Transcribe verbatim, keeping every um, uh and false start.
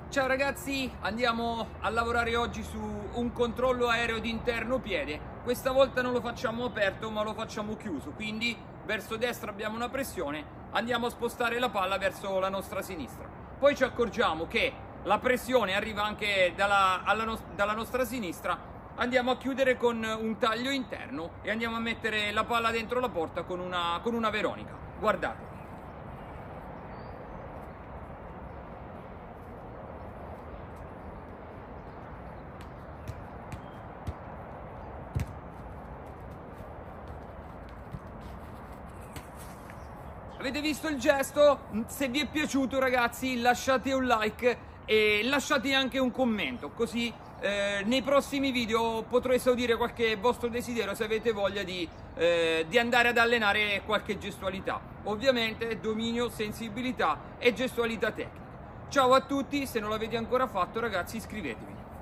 Ciao ragazzi, andiamo a lavorare oggi su un controllo aereo di interno piede. Questa volta non lo facciamo aperto ma lo facciamo chiuso, quindi verso destra abbiamo una pressione, andiamo a spostare la palla verso la nostra sinistra. Poi ci accorgiamo che la pressione arriva anche dalla, alla no- dalla nostra sinistra, andiamo a chiudere con un taglio interno e andiamo a mettere la palla dentro la porta con una, con una veronica. Guardate. Avete visto il gesto? Se vi è piaciuto ragazzi lasciate un like e lasciate anche un commento, così eh, nei prossimi video potrò esaudire qualche vostro desiderio se avete voglia di, eh, di andare ad allenare qualche gestualità. Ovviamente dominio, sensibilità e gestualità tecnica. Ciao a tutti, se non l'avete ancora fatto ragazzi iscrivetevi.